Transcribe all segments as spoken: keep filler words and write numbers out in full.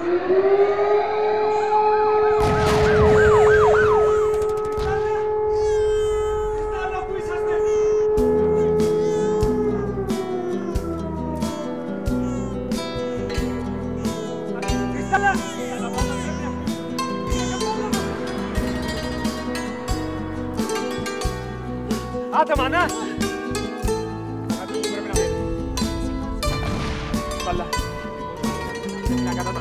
Άντε μανά! Πρέπει να βγει. Καλά. Να κατάτα.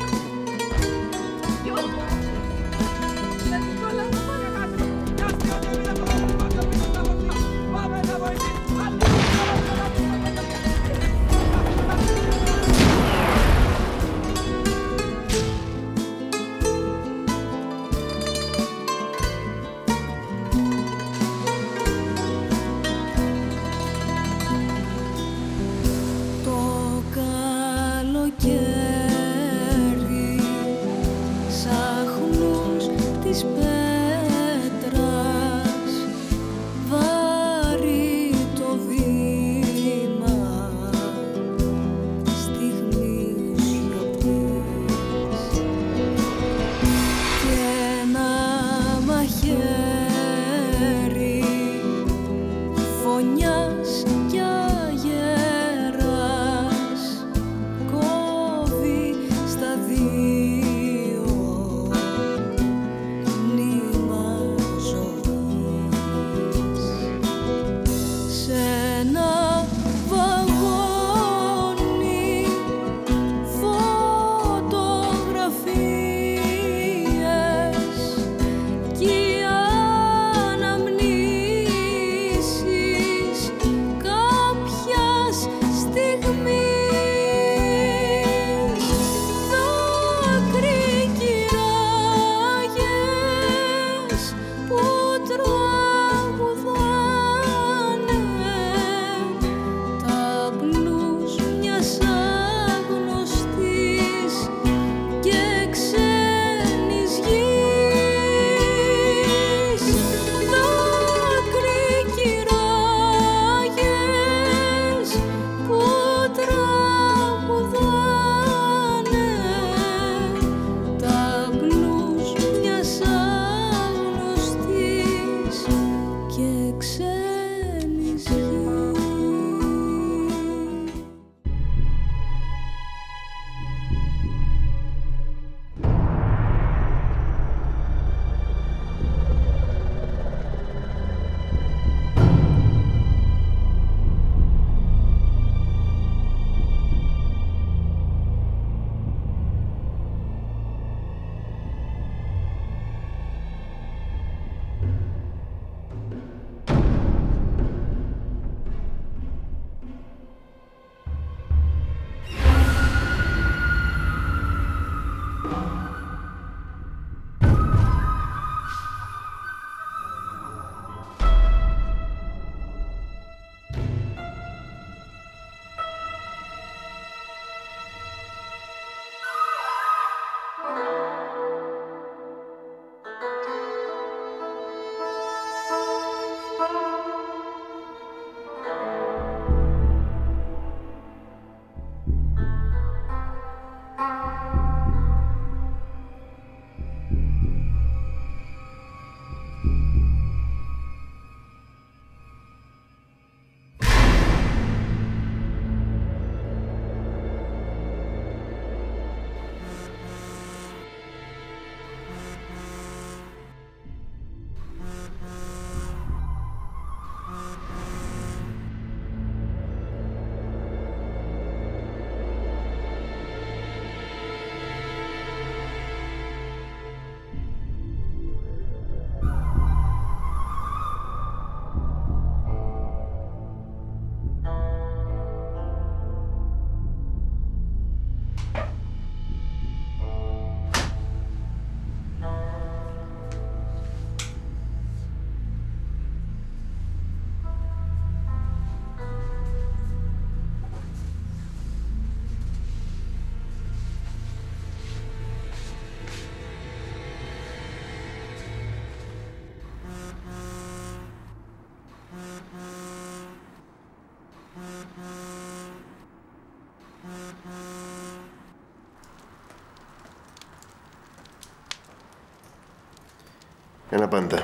Ένα πάντα.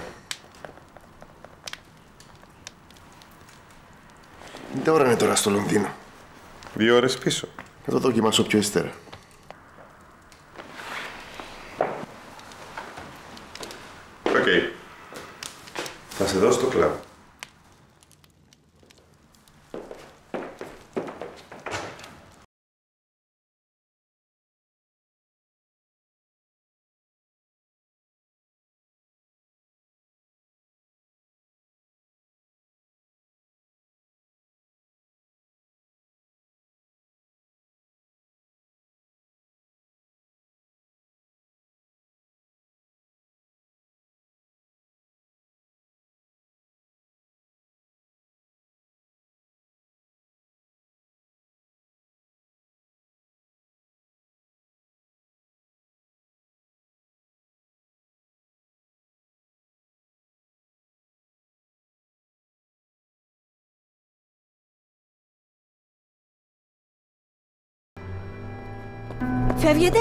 Τι ώρα είναι τώρα στο Λονδίνο? Δύο ώρες πίσω. Θα το δοκιμάσω πιο ύστερα. Οκ. Okay. Θα σε δώσω το κλαμπ. Φεύγετε?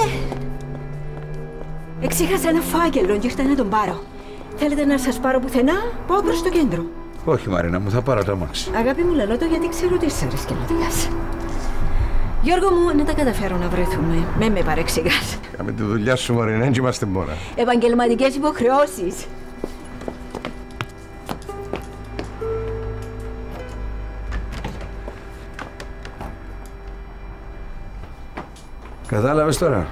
Εξήχασα ένα φάκελο και ήρθα να τον πάρω. Θέλετε να σας πάρω πουθενά? Πάω προς το κέντρο. Όχι, Μαρίνα μου, θα πάρω το αμάξι. Αγάπη μου, λαλώ το γιατί ξέρω ότι σας αρέσει και να οδηγάς. Γιώργο μου, να τα καταφέρω να βρεθούμε. Με με παρεξηγάς. Με τη δουλειά σου, Μαρίνα, έτσι είμαστε μόνα. Επαγγελματικές υποχρεώσεις. Κατάλαβες τώρα?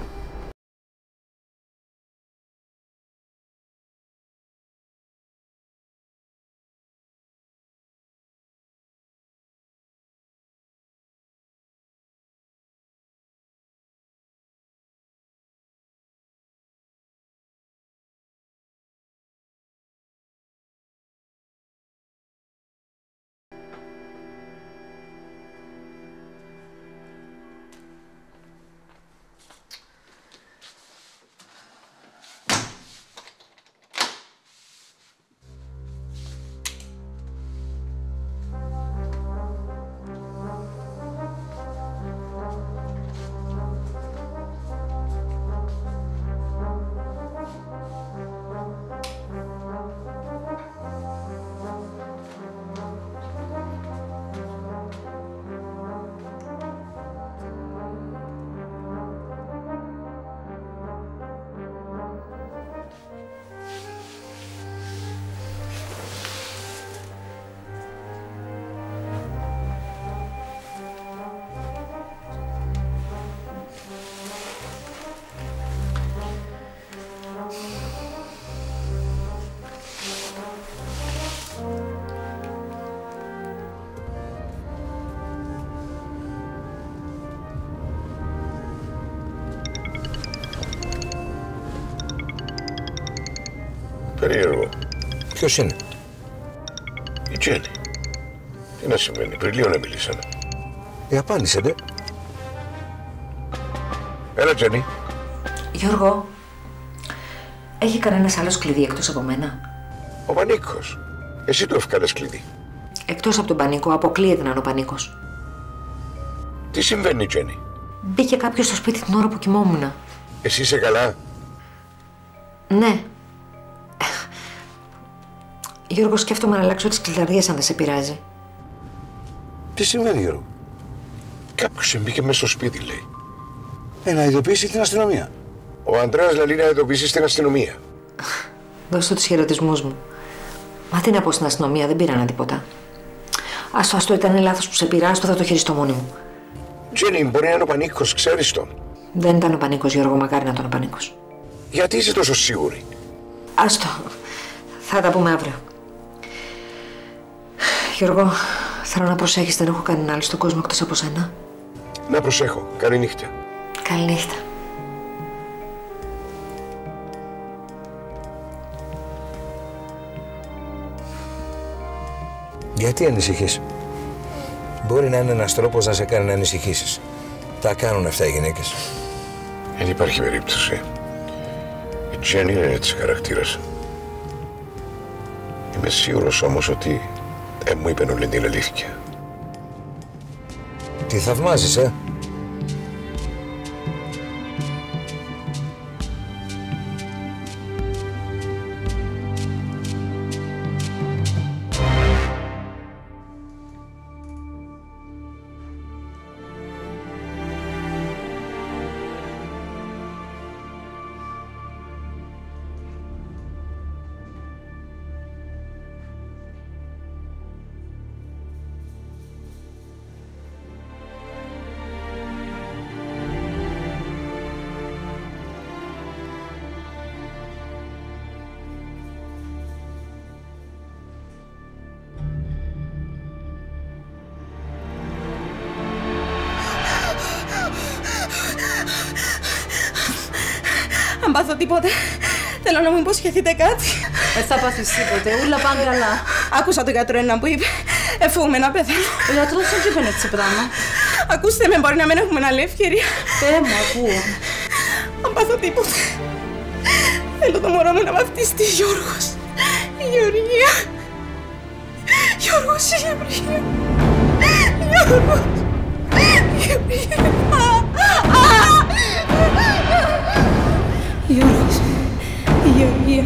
Περίεργο. Ποιος είναι? Η Τζέννη. Τι να συμβαίνει, πριν λίγο να μιλήσανε. Ε, απάντησε, δε. Έλα, Τζέννη. Γιώργο, έχει κανένας άλλος κλειδί εκτός από μένα? Ο Πανίκος. Εσύ του ευκάλες κλειδί. Εκτός από τον Πανίκο, αποκλείεται να είναι ο Πανίκος. Τι συμβαίνει, Τζέννη? Μπήκε κάποιος στο σπίτι την ώρα που κοιμόμουν. Εσύ είσαι καλά? Ναι. Γιώργο, σκέφτομαι να αλλάξω τις κλειδαριές αν δεν σε πειράζει. Τι συμβαίνει, Γιώργο? Κάποιος μπήκε μέσα στο σπίτι, λέει. Ε, να ειδοποιήσει την αστυνομία. Ο Αντρέας λέει να ειδοποιήσει την αστυνομία. Δώσ' του τους χαιρετισμούς μου. Μα τι να πω στην αστυνομία, δεν πήρανε τίποτα. Άστο, άστο, ήταν λάθος που σε πήρα, άστο, θα το χειριστώ μόνη μου. Τζέννη, μπορεί να είναι ο Πανίκος, ξέρεις τον? Δεν ήταν ο Πανίκος, Γιώργο, μακάρι να ήταν ο Πανίκος. Γιατί είσαι τόσο σίγουρη? Άστο, θα τα πούμε αύριο. Γιώργο, θέλω να προσέχεις, δεν έχω κανένα άλλο στον κόσμο εκτός από σένα. Να προσέχω. Καλή νύχτα. Καληνύχτα. Γιατί ανησυχείς? Μπορεί να είναι ένας τρόπος να σε κάνει να ανησυχήσεις. Τα κάνουν αυτά οι γυναίκες. Δεν υπάρχει περίπτωση. Η Τζέννη είναι έτσι χαρακτήρας. Είμαι σίγουρος όμως ότι δεν μου είπε όλη την αλήθεια. Τι θαυμάζεις, ε? Αν πάθω τίποτε, θέλω να μου υποσχεθείτε κάτι. Δεν θα πάθεις τίποτε, ούλα πάνε καλά. Άκουσα τον γιατρό ένα που είπε, εφούμε να πεθαίνω. Ο γιατρός δεν είπε έτσι πράγμα. Ακούστε με, μπορεί να μην έχουμε άλλη ευκαιρία. Πέ μου, ακούω. Αν πάθω τίποτε, θέλω το μωρό μου να βαφτιστεί Γιώργος. Η Γεωργία. Γιώργος, η Γεωργία. Γιώργος. Η Γεωργία. Γιώργος. Η Γεωργία.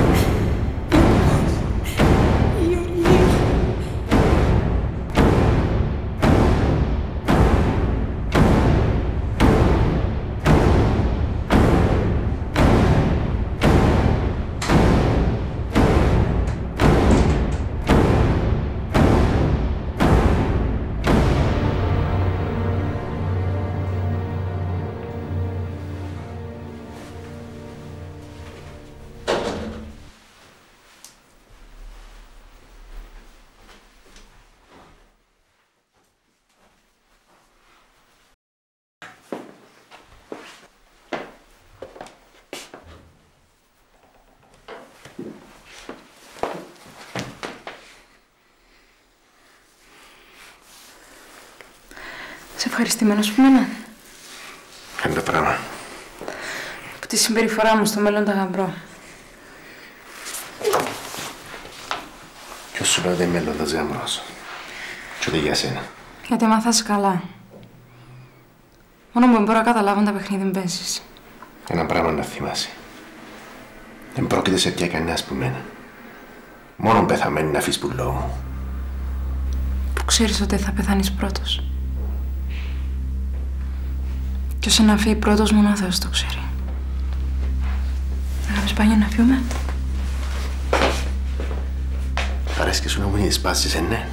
Είσαι ευχαριστημένος που μένα. Είναι το πράγμα. Από τη συμπεριφορά μου στο μέλλον τα γαμπρό. Ποιος σου λέει ότι είναι μέλλοντας γαμπρός. Και ούτε για σένα. Γιατί μάθας καλά. Μόνο που μπορώ να καταλάβω τα παιχνίδι παίζεις. Ένα πράγμα να θυμάσαι. Δεν πρόκειται σε πια κανένας που μένα. Μόνο πεθαμένη να αφήσεις πουλό μου. Που ξέρεις ότι θα πεθάνεις πρώτος. Κι όσο να φύγει πρώτος μόνο ο Θεός το ξέρει. Αγάπης πάγια να φύγουμε. Αρέσκει σου να μου είδες πάσεις, ναι.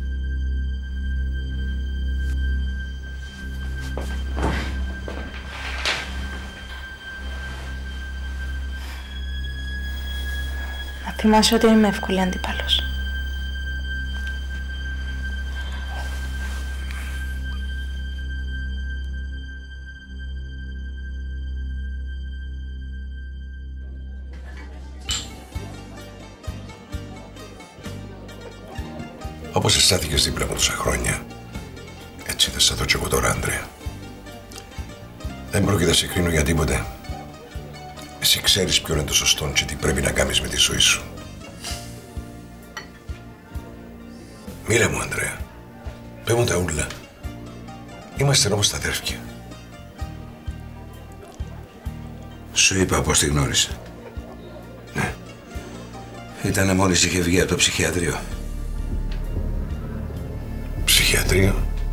Να θυμάσαι ότι είμαι εύκολη αντίπαλος. Όπως αισθάνθηκες δίπλα μου τόσα χρόνια, έτσι θα σταθώ κι εγώ τώρα, Άντρεα. Δεν πρόκειται να σε κρίνω για τίποτε. Εσύ ξέρεις ποιο είναι το σωστό και τι πρέπει να κάνεις με τη ζωή σου. Μίλα μου, Άντρεα. Πες μου τα ούλα. Είμαστε όμως τα αδέρφια. Σου είπα πώς τη γνώρισα. Ναι. Ήτανε μόλις είχε βγει από το ψυχιατρίο. Ψυχιατρίο.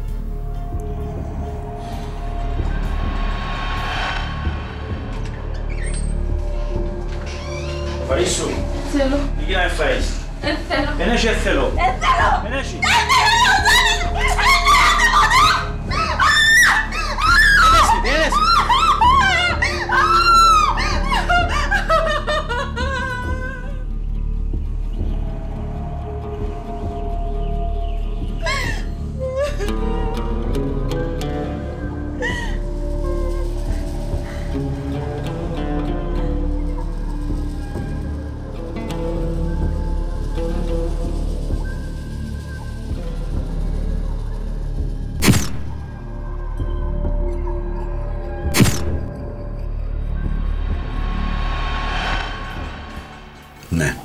Φαΐσου. Θέλω. Για να φάεις. Δεν θέλω. Δεν έχει, δεν θέλω. Δεν θέλω. Δεν έχει. Δεν έχει. Ναι.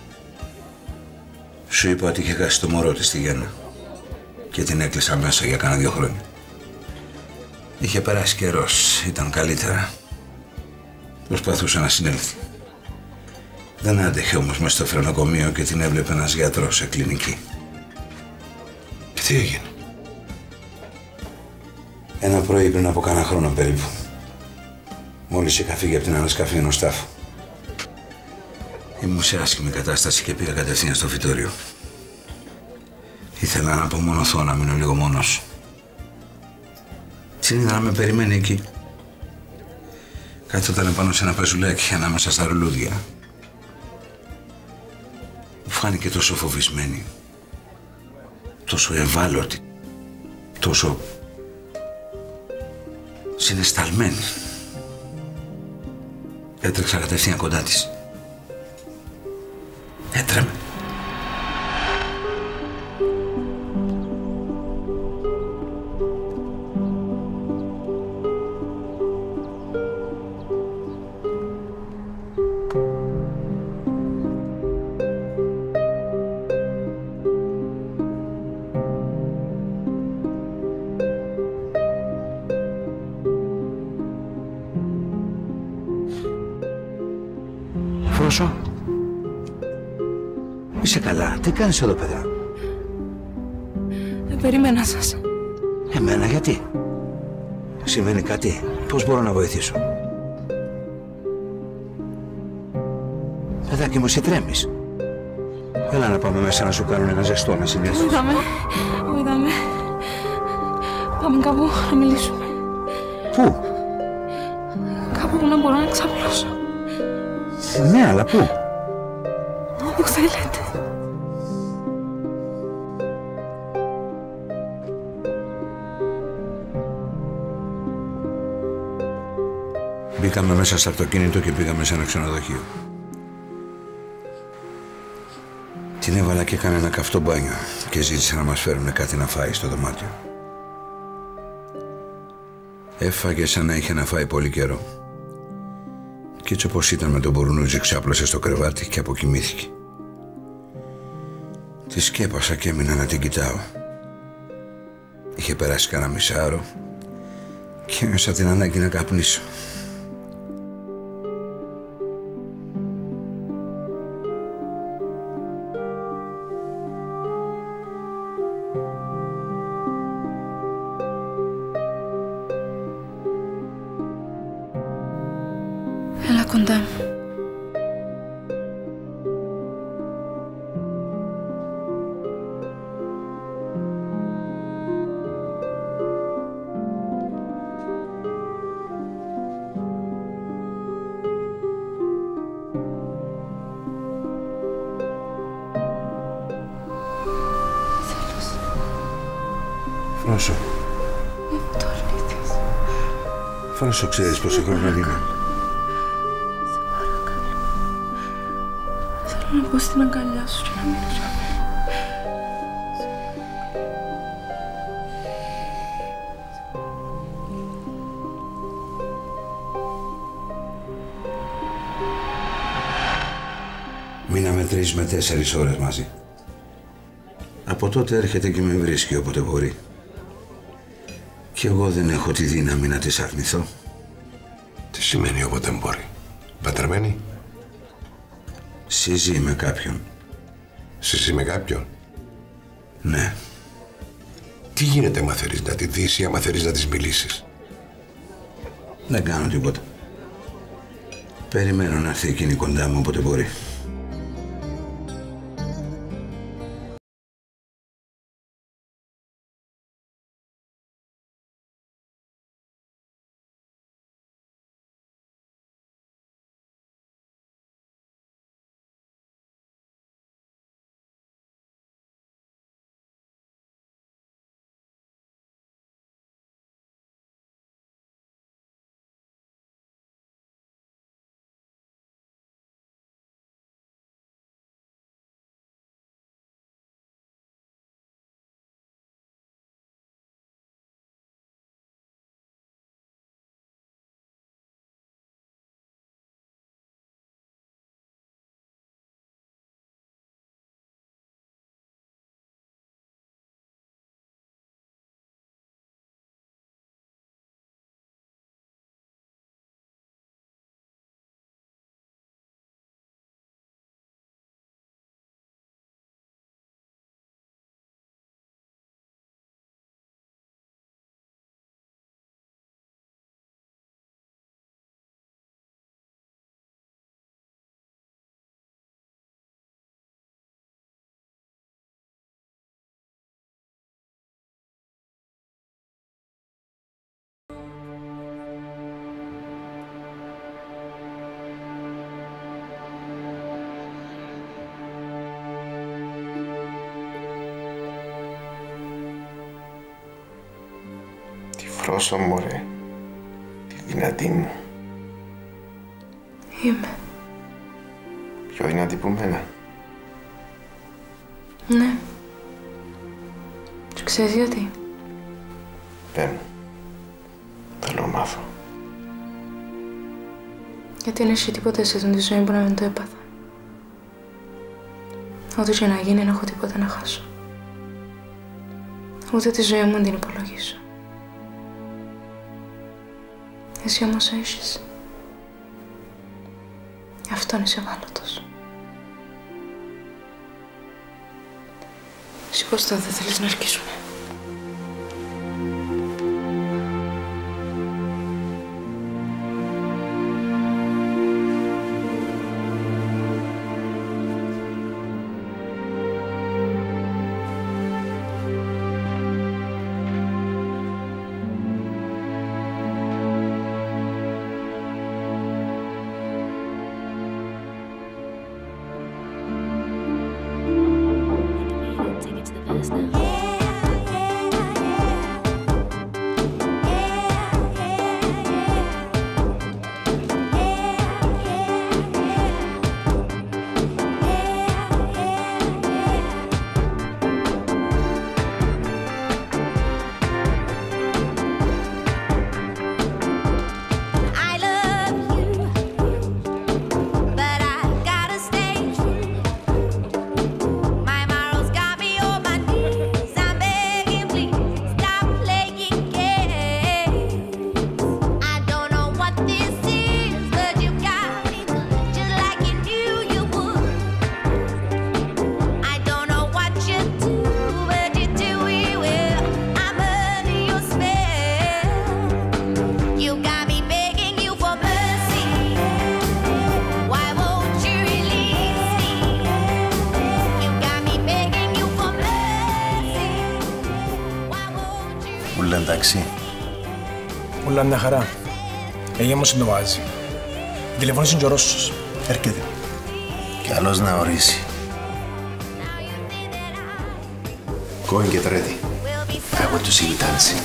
Σου είπα ότι είχε χάσει το μωρό της στη Γέννα και την έκλεισα μέσα για κάνα δύο χρόνια. Είχε περάσει καιρός, ήταν καλύτερα. Προσπαθούσε να συνέλθει. Δεν άντεχε όμως μες στο φρενοκομείο και την έβλεπε ένας γιατρός σε κλινική. Και τι έγινε? Ένα πρωί πριν από κάνα χρόνο περίπου. Μόλις είχα φύγει από την ανασκαφή ενός τάφου. Ήμουν σε άσχημη κατάσταση και πήγα κατευθείαν στο φυτόριο. Ήθελα να απομονωθώ, να μείνω λίγο μόνος. Συνήθω να με περιμένει εκεί. Κάθοταν πάνω σε ένα πεζουλάκι ανάμεσα στα ρουλούδια. Μου φάνηκε τόσο φοβισμένη, τόσο ευάλωτη, τόσο συναισθαλμένη. Έτρεξα κατευθείαν κοντά της. Έτρεμε. Φρόσο, είσαι καλά? Τι κάνεις εδώ, παιδιά? Δεν περίμενα σας. Εμένα γιατί? Σημαίνει κάτι? Πώς μπορώ να βοηθήσω? Παιδάκι μου, εσύ τρέμεις. Έλα να πάμε μέσα να σου κάνουν ένα ζεστό να συνέλθεις. Βοηθάμε, βοηθάμε. Πάμε κάπου να μιλήσουμε. Πού? Κάπου που να μπορώ να ξαπλώσω. Ναι, αλλά πού? Όπου θέλετε. Μπήκαμε μέσα στο αυτοκίνητο και πήγαμε σε ένα ξενοδοχείο. Την έβαλα και έκανε ένα καυτό μπάνιο και ζήτησε να μας φέρουν κάτι να φάει στο δωμάτιο. Έφαγε σαν να είχε να φάει πολύ καιρό. Κι έτσι όπως ήταν με τον μπουρνούζι ξάπλωσε στο κρεβάτι και αποκοιμήθηκε. Τη σκέπασα και έμεινα να την κοιτάω. Είχε περάσει κανένα μισάωρο και ένιωσα την ανάγκη να καπνίσω. Έλα κοντά μου. Φρόσο. Μη μου το αρνηθείς. Φρόσο, ξέρεις πόσο χρόνο είναι? Θέλω να πω στην αγκαλιά σου και να μιλήσω. Μείναμε τρεις με τέσσερις ώρες μαζί. Από τότε έρχεται και με βρίσκει όποτε μπορεί. Κι εγώ δεν έχω τη δύναμη να της αρνηθώ. Τι σημαίνει όποτε μπορεί? Παντρεμένη? Συζεί με κάποιον. Συζεί με κάποιον? Ναι. Τι γίνεται άμα θέλεις να τη δεις ή άμα θέλεις να της μιλήσεις? Δεν κάνω τίποτα. Περιμένω να έρθει εκείνη κοντά μου όποτε μπορεί. Φρόσο, μωρέ, τη δυνατή μου. Είμαι. Πιο δυνατή που μένα. Ναι. Και ξέρεις γιατί? Δεν. Θέλω να μάθω. Γιατί δεν έχει τίποτα σε αυτή τη ζωή που να μην το έπαθα. Ό,τι και να γίνει, δεν έχω τίποτα να χάσω. Ούτε τη ζωή μου δεν την υπολογίσω. Εσύ όμως έχεις. Γι' αυτόν είσαι ευάλωτος. Σηκώστε, δεν θέλεις να αρχίσουμε. Ούλα εντάξει. Ούλα μια χαρά. Έγινε μου συντομάζει. Τηλεφώνησε και ο Ρώσος. Έρχεται. Καλώς να ορίσει. Going get ready. I want to see you dancing.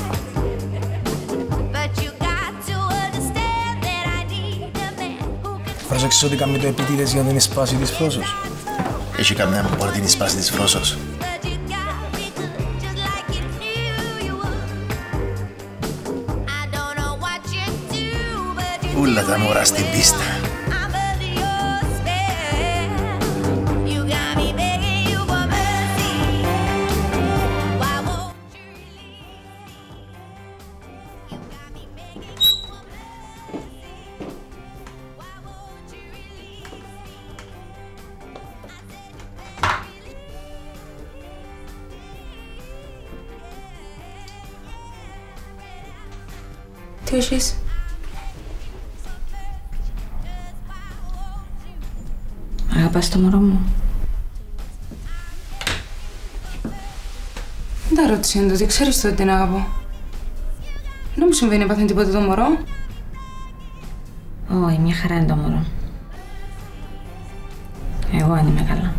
Πρόσεξες ότι κάνουμε το επίτηδες για να την σπάσει της Φρόσος. Έχει καμιά που μπορεί την σπάσει της Φρόσος. Ούλα τα μωρά στην πίστα. Τι έχεις? Αγαπάς το μωρό μου? Δεν τα ρώτησε είναι τότε, ξέρεις τότε την αγαπώ. Δεν μου συμβαίνει να πάθει τίποτα το μωρό. Όχι, μια χαρά είναι το μωρό. Εγώ αν είμαι καλά.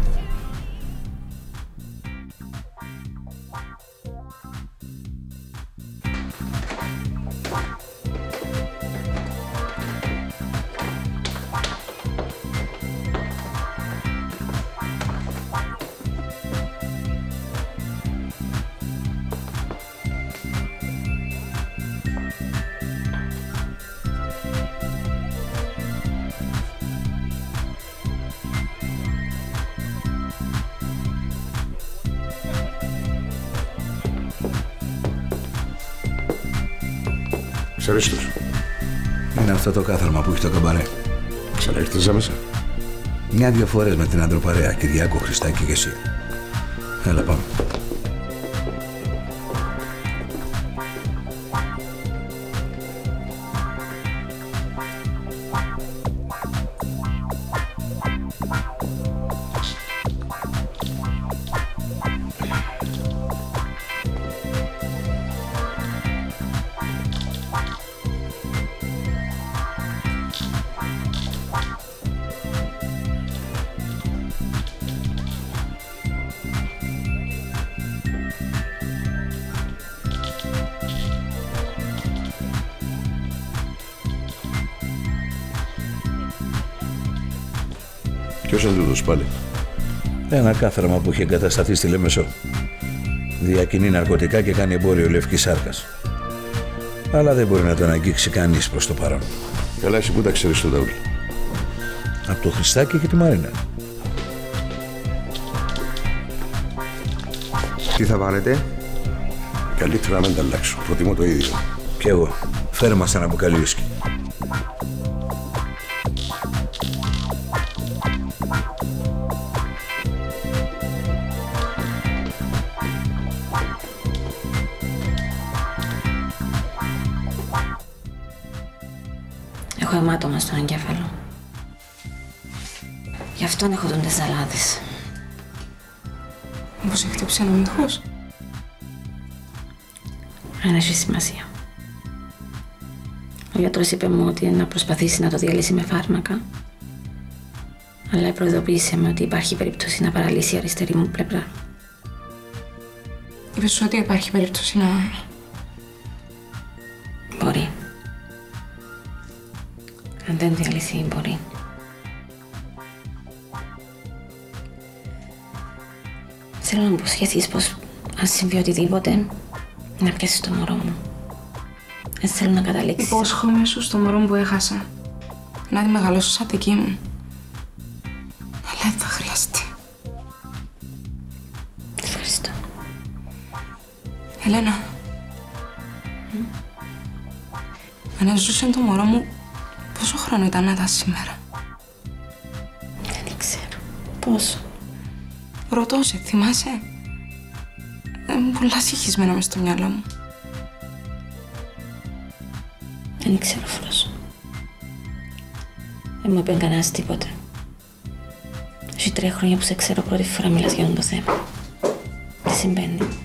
Ξέρεις τους. Είναι αυτό το κάθαρμα που έχει το καμπαρέ. Ξαναήρθες άμεσα. Μια-δυο φορές με την άντροπαρέα, Κυριάκο, Χριστάκη και εσύ. Έλα πάμε. Ποιος είναι τούτος πάλι? Ένα κάθαρμα που είχε εγκατασταθεί στη Λέμεσο. Διακινεί ναρκωτικά και κάνει εμπόριο λευκής σάρκας. Αλλά δεν μπορεί να τον αγγίξει κανείς προς το παρόν. Καλά, εσύ πού τα ξέρεις το ταούλι? Από το Χριστάκι και τη Μαρίνα. Τι θα βάλετε? Καλύτερα να μην τα αλλάξω. Προτιμώ το ίδιο. Κι εγώ. Φέρε μας ένα μπουκάλι ουίσκι. Έχω αιμάτωμα στον εγκέφαλο. Γι' αυτόν έχω τον τεζαλάδης. Μήπως έχει χτύψει ένα μύχος? Δεν έχει σημασία. Ο γιατρός είπε μου ότι να προσπαθήσει να το διαλύσει με φάρμακα. Αλλά προειδοποίησε με ότι υπάρχει περίπτωση να παραλύσει η αριστερή μου πλευρά. Είπες σου ότι υπάρχει περίπτωση να... Μπορεί. Αν δεν διαλυθεί, μπορεί. Θέλω να μου υποσχεθείς πως αν συμβεί οτιδήποτε, να πιάσεις το μωρό μου. Έτσι θέλω να καταλήξεις. Υπόσχομαι σου στο μωρό μου που έχασα. Να τη μεγαλώσω σαν δική μου. Αλλά δεν θα χρειαστεί. Ευχαριστώ. Ελένα. Mm. Αν ζούσε το μωρό μου, πόσο χρόνο ήταν να ήταν σήμερα? Δεν ξέρω. Πόσο? Ρωτώ σε, θυμάσαι? Είμαι πολλά συγχυσμένα μες στο μυαλό μου. Δεν ξέρω, Φρόσο. Δεν μου είπε κανένας τίποτα. Έχει τρία χρόνια που σε ξέρω, πρώτη φορά μιλάς για αυτό το θέμα. Τι συμβαίνει?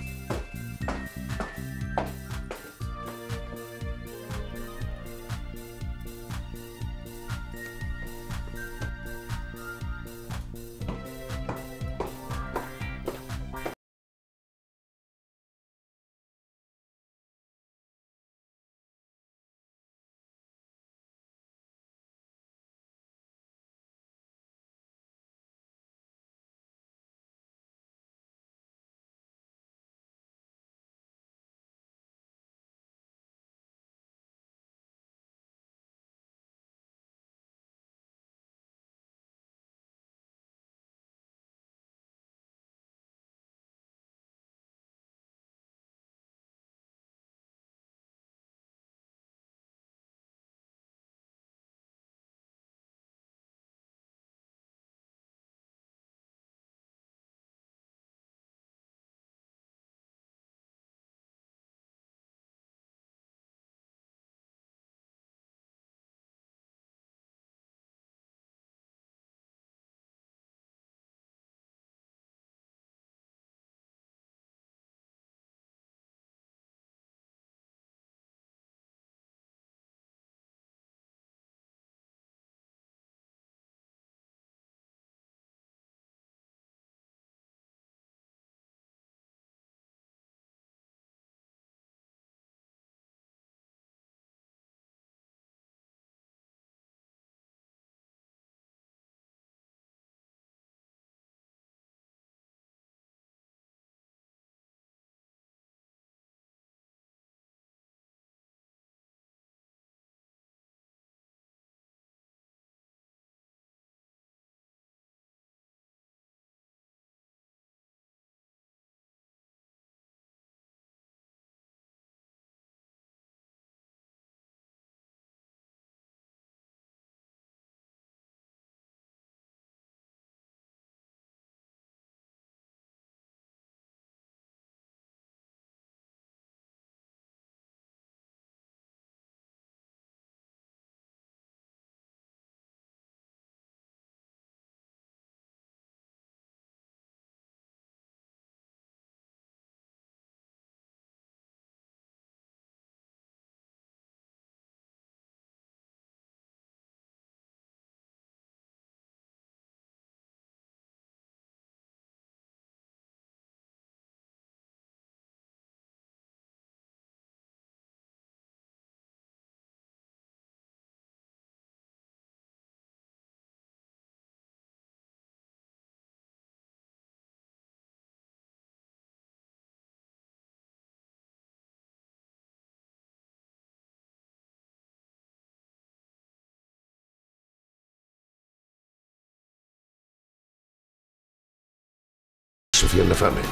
Σοφία να φάμε.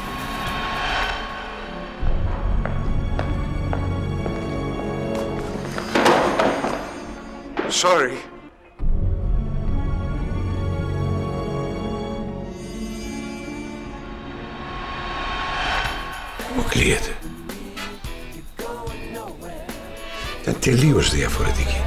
Sorry. Αποκλείεται. Ήταν τελείως διαφορετική.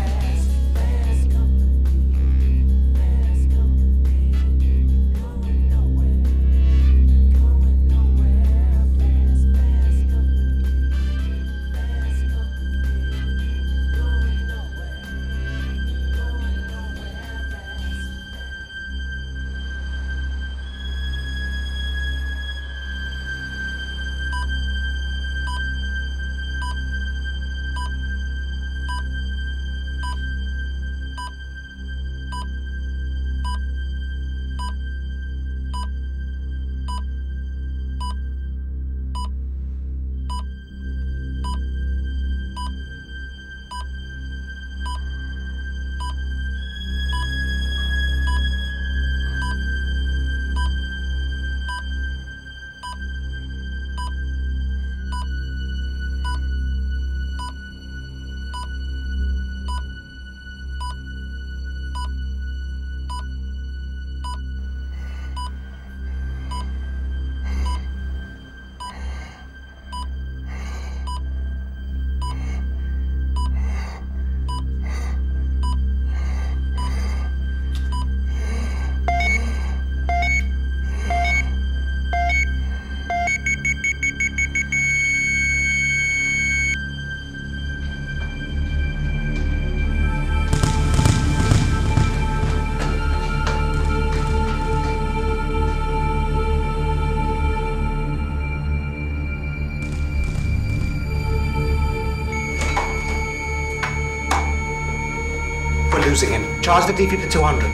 Losing him. Charge the D V for two hundred.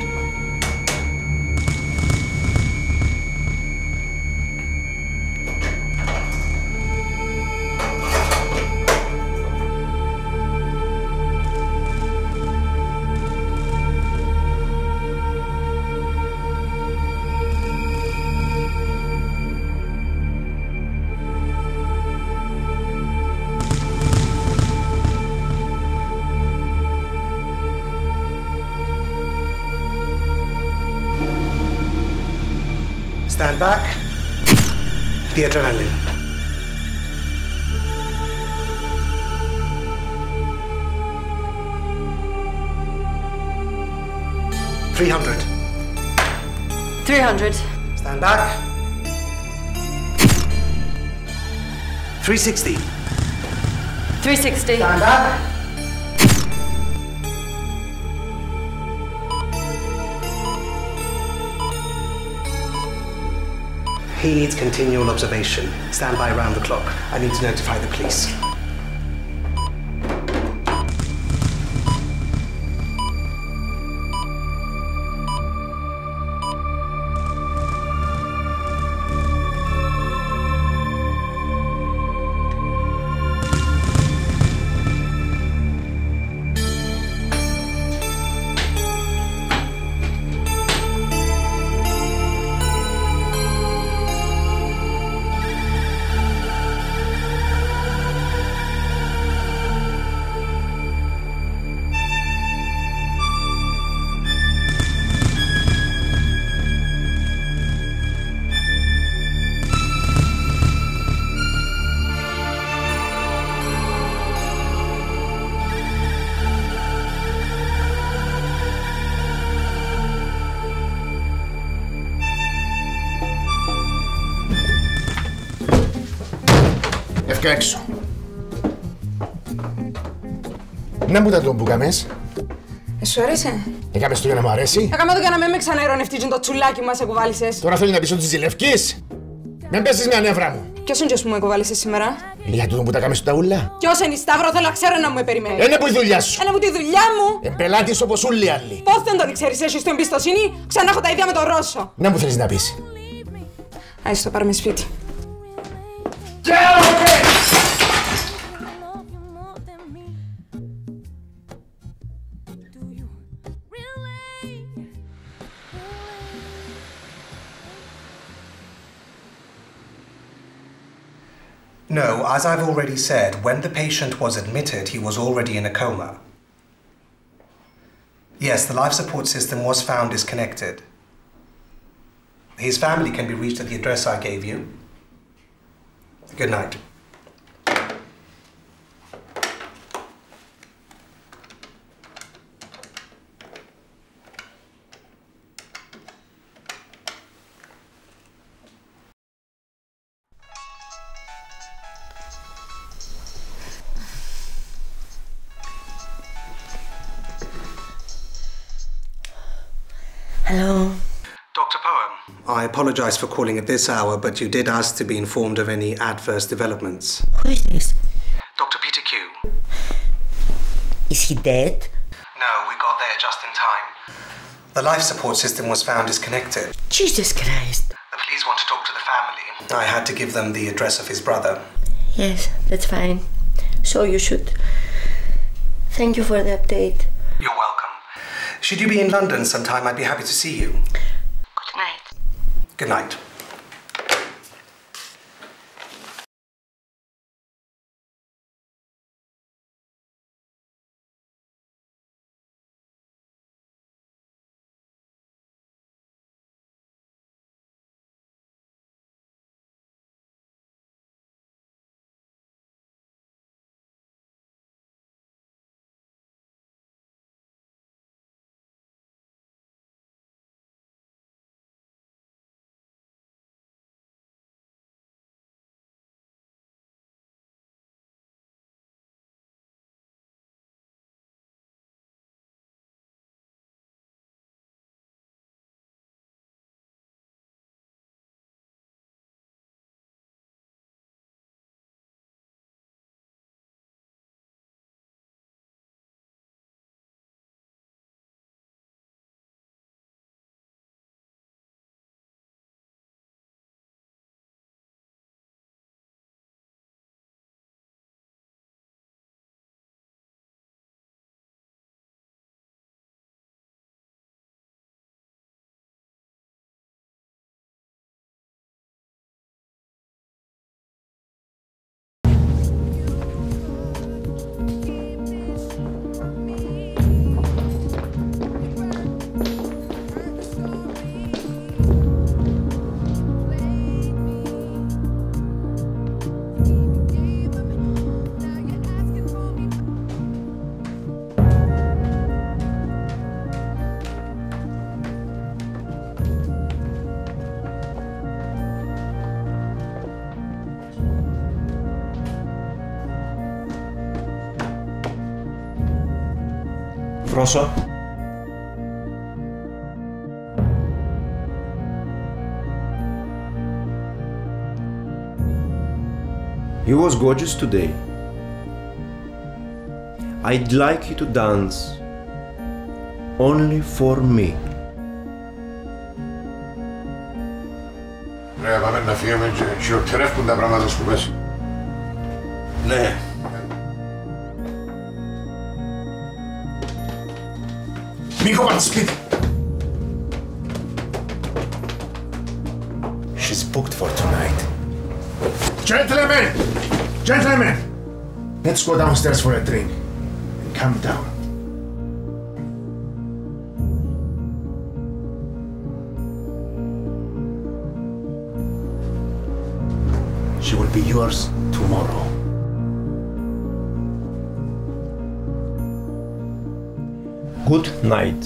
Stand back. The adrenaline. Three hundred. Three hundred. Stand back. Three sixty. Three sixty. Stand back. He needs continual observation. Stand by around the clock. I need to notify the police. Έφκα έξω. Να μου τα τον που κάμες. Ε, σου άρεσε? Έκαμες το για να μου αρέσει. Έκαμε το για να μην με ξαναειρωνευτείς το τσουλάκι που μας εκοβάλισες. Τώρα θέλει να πεις ότι της ζηλευκής. Μην πέσεις μια νεύρα μου. Ποιος είναι που μου εκοβάλισες σήμερα? Για τούτο που τα κάμες τα ούλα. Ποιος είναι η Σταύρο, θέλω να ξέρω να μου περιμένει. Είναι που η δουλειά σου. Είναι που τη δουλειά μου. Εμπελάτης όπως όλοι οι άλλοι. Πώς δεν τον ξέρεις, έχεις την εμπιστοσύνη, ξανά έχω τα ίδια με τον Ρώσο. Να μου θέλεις να πεις. Άσε το πάρουμε σπίτι. No, as I've already said, when the patient was admitted, he was already in a coma. Yes, the life support system was found disconnected. His family can be reached at the address I gave you. Good night. Hello. Doctor Poem, I apologize for calling at this hour, but you did ask to be informed of any adverse developments. Who is this? Doctor Peter Q. Is he dead? No, we got there just in time. The life support system was found disconnected. Jesus Christ. The police want to talk to the family. I had to give them the address of his brother. Yes, that's fine. So you should. Thank you for the update. You're welcome. Should you be in London sometime, I'd be happy to see you. Good night. Good night. Πρόσω. He was gorgeous today. I'd like you to dance only for me. Ρε, πάμε να φύγουμε και χειροτερεύκουν τα πράγματα που πες. Ναι. Μη κόβατε σπίτι. She's booked for tonight. Gentlemen! Gentlemen! Let's go downstairs for a drink and calm down. She will be yours tomorrow. Good night.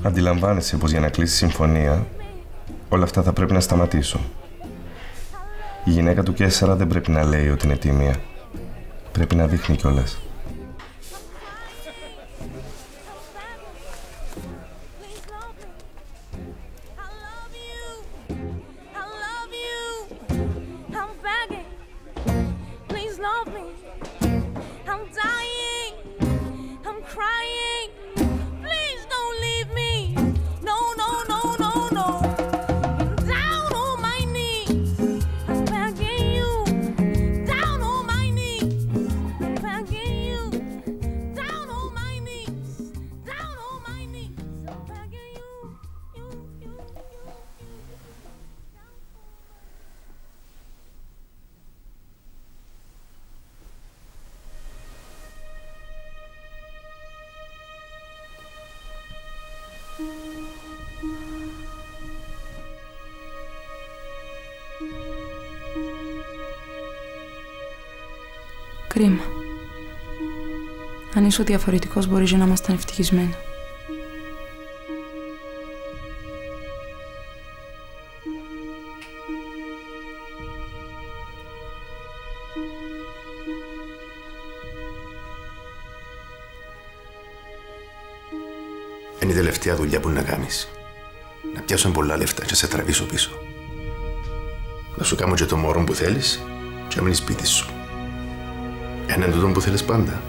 Αντιλαμβάνεσαι πως για να κλείσει συμφωνία όλα αυτά θα πρέπει να σταματήσουν. Η γυναίκα του Κέσσαρα δεν πρέπει να λέει ότι είναι τίμια. Πρέπει να δείχνει κιόλας. Κρίμα. Αν είσαι διαφορετικός, μπορείς να ήμασταν ευτυχισμένοι. Είναι η τελευταία δουλειά που να κάνεις. Να πιάσω πολλά λεφτά και σε τραβήσω πίσω. Να σου κάνω και το μωρό που θέλεις και να μείνεις σπίτι σου. Έναν τούτον που θέλεις πάντα.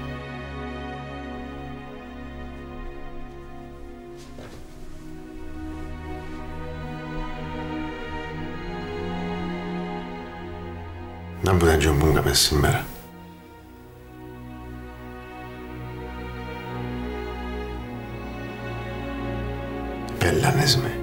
Να μου δεν μου έκαμε σήμερα. Πέλανες με.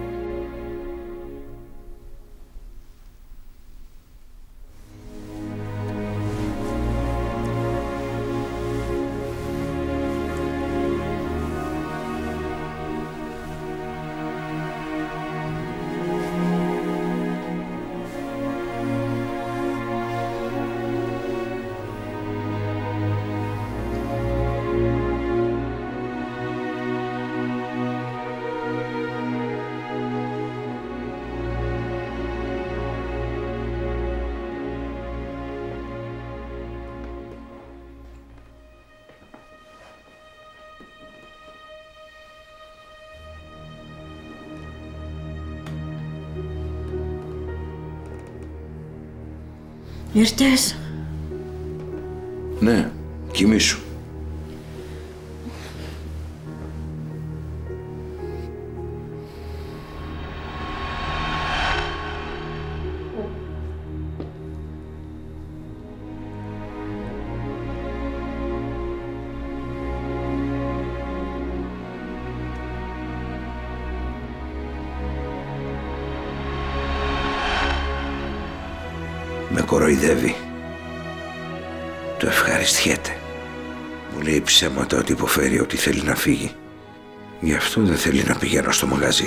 Ήρθες. Ναι, κοιμήσου. Με κοροϊδεύει. Το ευχαριστιέται. Μου λέει ψέματα ότι υποφέρει, ότι θέλει να φύγει. Γι' αυτό δεν θέλει να πηγαίνω στο μαγαζί.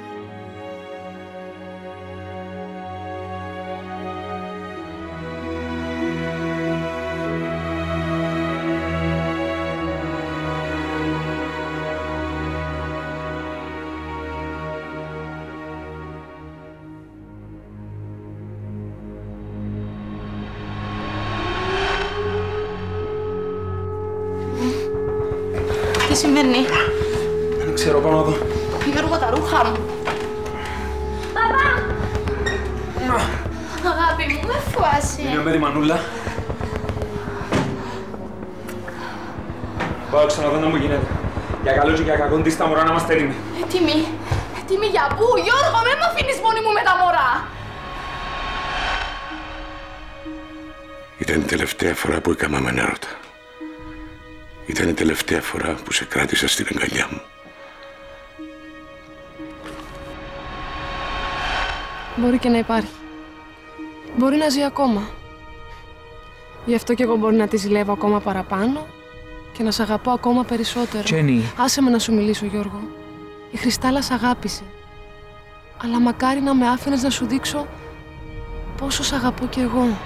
Τι συμβαίνει? Δεν ξέρω, πάνω εδώ. Γιώργο, τα ρούχα μου. Παπά! Αγάπη μου, με φουάσαι. Είναι μέρη μανούλα. Πάω ξαναδώ να μου γίνεται. Για καλό και για κακόν τι στα μωρά να είμαστε έτοιμοι. Έτοιμοι. Έτοιμοι για πού? Γιώργο, με μ' αφήνεις μόνη μου με τα μωρά. Ήταν η τελευταία φορά που έκαναμε έρωτα. Ήταν η τελευταία φορά που σε κράτησα στην αγκαλιά μου. Μπορεί και να υπάρχει. Μπορεί να ζει ακόμα. Γι' αυτό κι εγώ μπορεί να τη ζηλεύω ακόμα παραπάνω και να σ' αγαπώ ακόμα περισσότερο. Jenny. Άσε με να σου μιλήσω, Γιώργο. Η Χριστάλλα σ' αγάπησε. Αλλά μακάρι να με άφηνες να σου δείξω πόσο σ' αγαπώ κι εγώ.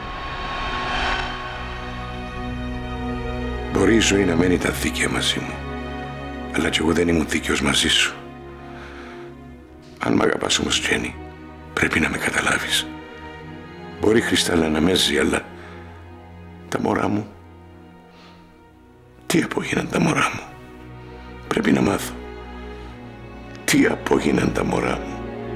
Μπορεί η ζωή να μένει τα δίκαια μαζί μου, αλλά κι εγώ δεν ήμουν δίκαιος μαζί σου. Αν μ' αγαπάς όμως, Τζένι, πρέπει να με καταλάβεις. Μπορεί, Χριστάλλα, να με ζει, αλλά τα μωρά μου, τι απόγιναν τα μωρά μου. Πρέπει να μάθω. Τι απόγιναν τα μωρά μου.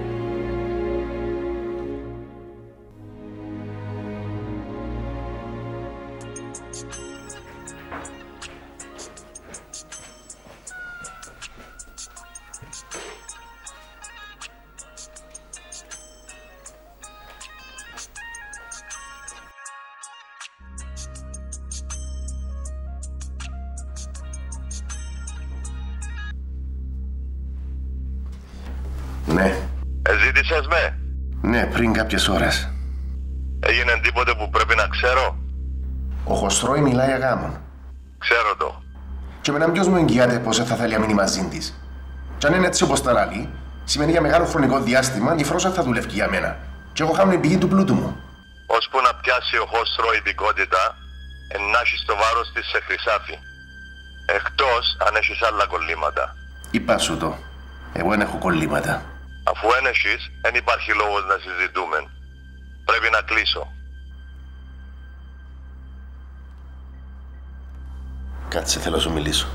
Ναι. Εζήτησες με. Ναι, πριν κάποιες ώρες. Έγινε τίποτε που πρέπει να ξέρω. Ο Χωστρόη μιλάει για γάμον. Ξέρω το. Και εμένα ποιος μου εγγυάται πως θα θέλει να μείνει μαζί της. Και αν είναι έτσι όπως τα λαλεί, σημαίνει για μεγάλο χρονικό διάστημα η Φρόσα θα δουλεύει για μένα. Και εγώ χάμουν την πηγή του πλούτου μου. Ώσπου να πιάσει ο Χωστρό ειδικότητα, να έχεις το βάρος της σε χρυσάφι. Εκτός αν έχεις άλλα κολλήματα. Είπα σου το. Εγώ δεν έχω κολλήματα. Αφού δεν έχεις, δεν υπάρχει λόγος να συζητούμε. Πρέπει να κλείσω. Κάτσε, θέλω να σου μιλήσω.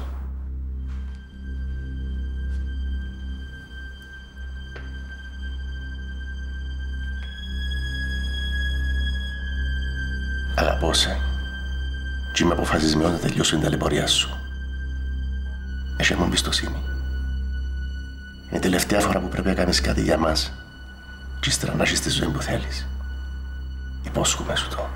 Αγαπώ σε. Και είμαι αποφασισμένο να τελειώσω την ταλαιπωρία σου. Έχει μου εμπιστοσύνη. Είναι η τελευταία φορά που πρέπει να κάνεις κάτι για μας. Και ύστερα να έχεις τη ζωή που θέλεις. Υπόσχομαι σου το.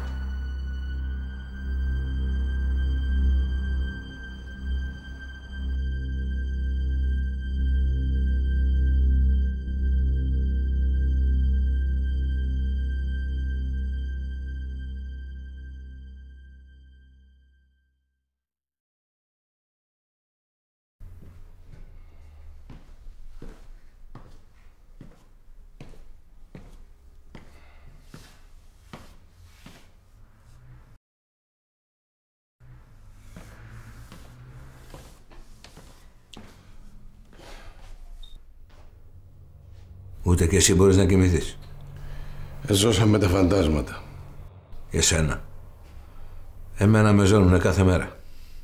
Ούτε και εσύ μπορείς να κοιμηθείς. Ζώσαμε τα φαντάσματα. Εσένα. Εμένα με ζώνουνε κάθε μέρα.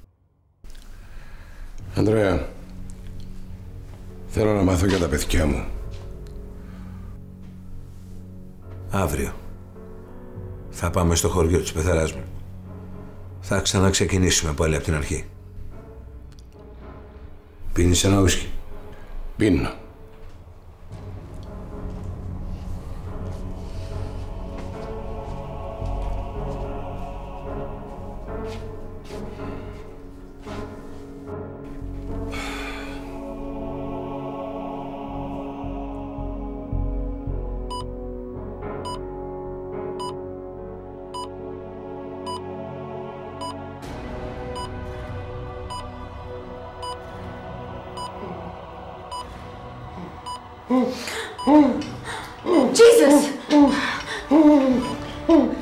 Ανδρέα, θέλω να μάθω για τα παιδιά μου. Αύριο θα πάμε στο χωριό της πεθεράς μου. Θα ξαναξεκινήσουμε πάλι από την αρχή. Πίνεις ένα ουίσκι? Πίνω. Jesus!